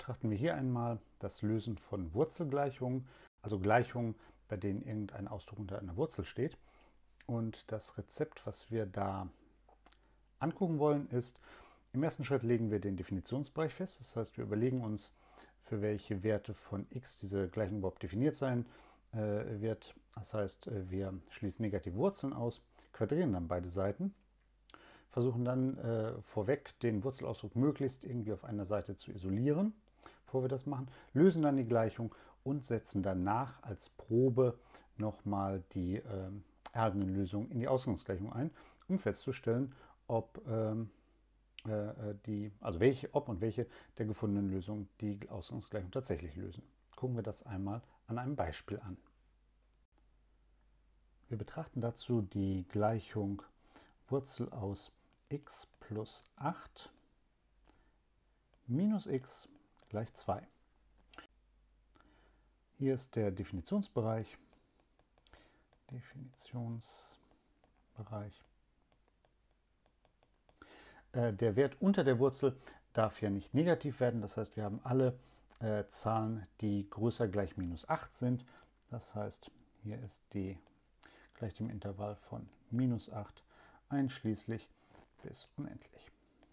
betrachten wir hier einmal das Lösen von Wurzelgleichungen, also Gleichungen, bei denen irgendein Ausdruck unter einer Wurzel steht. Und das Rezept, was wir da angucken wollen, ist, im ersten Schritt legen wir den Definitionsbereich fest. Das heißt, wir überlegen uns, für welche Werte von x diese Gleichung überhaupt definiert sein wird. Das heißt, wir schließen negative Wurzeln aus, quadrieren dann beide Seiten, versuchen dann vorweg den Wurzelausdruck möglichst irgendwie auf einer Seite zu isolieren, bevor wir das machen, lösen dann die Gleichung und setzen danach als Probe nochmal die erhaltenen Lösungen in die Ausgangsgleichung ein, um festzustellen, ob welche der gefundenen Lösungen die Ausgangsgleichung tatsächlich lösen. Gucken wir das einmal an einem Beispiel an. Wir betrachten dazu die Gleichung Wurzel aus x plus 8 minus x gleich 2. Hier ist der Definitionsbereich. Der Wert unter der Wurzel darf ja nicht negativ werden. Das heißt, wir haben alle Zahlen, die größer gleich minus 8 sind. Das heißt, hier ist d gleich dem Intervall von minus 8 einschließlich bis unendlich.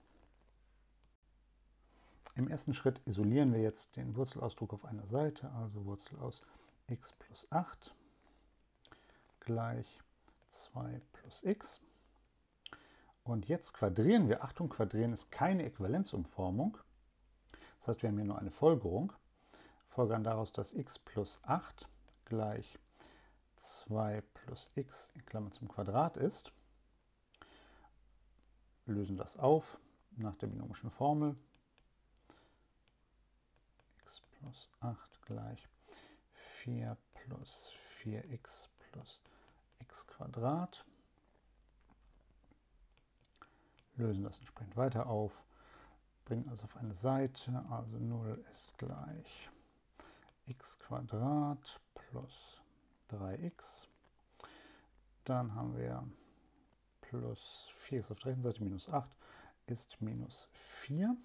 Im ersten Schritt isolieren wir jetzt den Wurzelausdruck auf einer Seite, also Wurzel aus x plus 8 gleich 2 plus x. Und jetzt quadrieren wir. Achtung, quadrieren ist keine Äquivalenzumformung. Das heißt, wir haben hier nur eine Folgerung. Folgern daraus, dass x plus 8 gleich 2 plus x in Klammern zum Quadrat ist. Lösen das auf nach der binomischen Formel. X plus 8 gleich 4 plus 4x plus x Quadrat. Lösen das entsprechend weiter auf, bringen also auf eine Seite, also 0 ist gleich x Quadrat plus 3x. Dann haben wir plus 4x auf der rechten Seite minus 8 ist minus 4.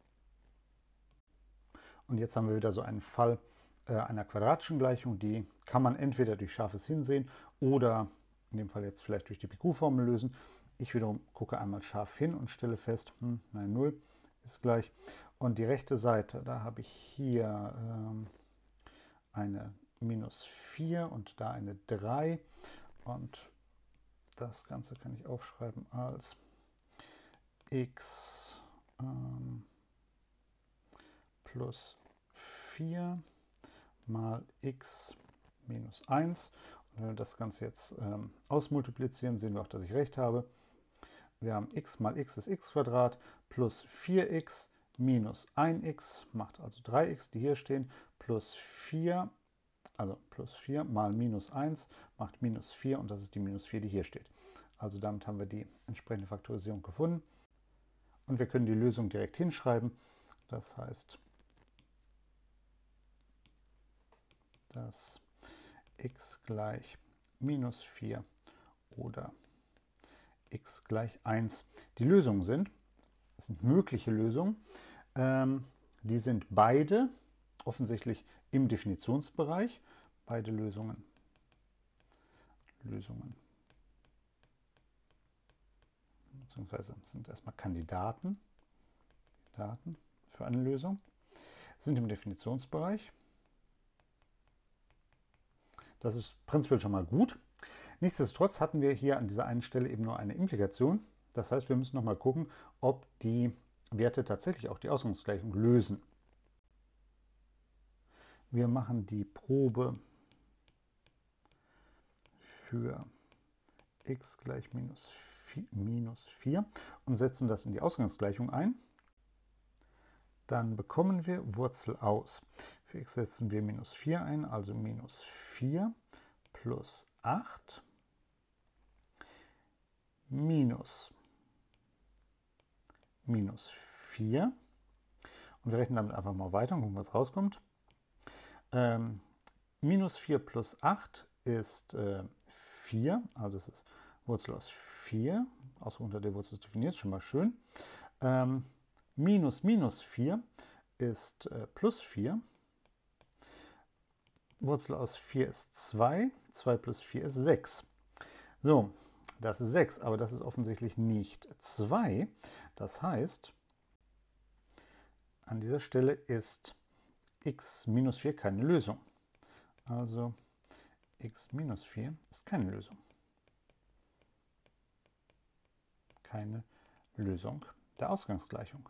Und jetzt haben wir wieder so einen Fall einer quadratischen Gleichung, die kann man entweder durch scharfes Hinsehen oder in dem Fall jetzt vielleicht durch die PQ-Formel lösen. Ich wiederum gucke einmal scharf hin und stelle fest, nein, 0 ist gleich. Und die rechte Seite, da habe ich hier eine minus 4 und da eine 3. Und das Ganze kann ich aufschreiben als x plus 4 mal x minus 1. Und wenn wir das Ganze jetzt ausmultiplizieren, sehen wir auch, dass ich recht habe. Wir haben x mal x ist x Quadrat plus 4x minus 1x macht also 3x, die hier stehen, plus 4, also plus 4 mal minus 1 macht minus 4 und das ist die minus 4, die hier steht. Also damit haben wir die entsprechende Faktorisierung gefunden. Und wir können die Lösung direkt hinschreiben. Das heißt, dass x gleich minus 4 oder x gleich 1 die Lösungen sind. Das sind mögliche Lösungen. Die sind beide offensichtlich im Definitionsbereich. Beide Lösungen beziehungsweise sind erstmal Kandidaten für eine Lösung, sind im Definitionsbereich. Das ist prinzipiell schon mal gut. Nichtsdestotrotz hatten wir hier an dieser einen Stelle eben nur eine Implikation. Das heißt, wir müssen nochmal gucken, ob die Werte tatsächlich auch die Ausgangsgleichung lösen. Wir machen die Probe für x gleich minus 4 und setzen das in die Ausgangsgleichung ein. Dann bekommen wir Wurzel aus. Für x setzen wir minus 4 ein, also minus 4 plus 8 minus 4. Und wir rechnen damit einfach mal weiter und gucken, was rauskommt. Minus 4 plus 8 ist 4, also es ist Wurzel aus 4. Ausdruck unter der Wurzel ist definiert, schon mal schön. Minus 4 ist plus 4. Wurzel aus 4 ist 2. 2 plus 4 ist 6. So, das ist 6, aber das ist offensichtlich nicht 2. Das heißt, an dieser Stelle ist x minus 4 keine Lösung. Also x minus 4 ist keine Lösung. Keine Lösung der Ausgangsgleichung.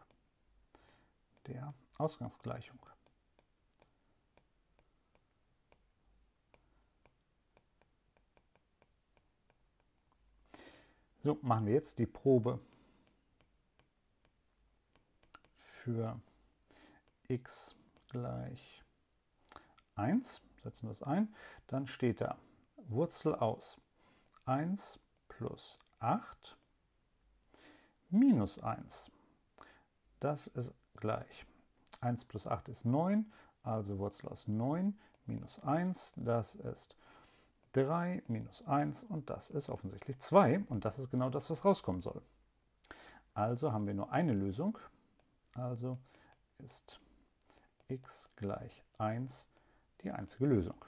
So, machen wir jetzt die Probe für x gleich 1. Setzen das ein. Dann steht da Wurzel aus 1 plus 8 minus 1. Das ist gleich 1 plus 8 ist 9, also Wurzel aus 9 minus 1, das ist 3 minus 1 und das ist offensichtlich 2 und das ist genau das, was rauskommen soll. Also haben wir nur eine Lösung, also ist x gleich 1 die einzige Lösung.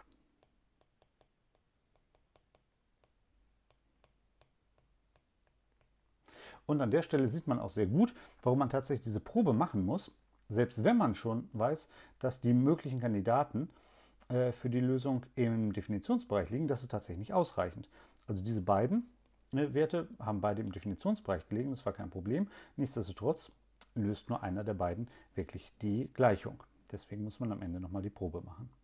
Und an der Stelle sieht man auch sehr gut, warum man tatsächlich diese Probe machen muss, selbst wenn man schon weiß, dass die möglichen Kandidaten für die Lösung im Definitionsbereich liegen. Das ist tatsächlich nicht ausreichend. Also diese beiden Werte haben beide im Definitionsbereich gelegen, das war kein Problem. Nichtsdestotrotz löst nur einer der beiden wirklich die Gleichung. Deswegen muss man am Ende nochmal die Probe machen.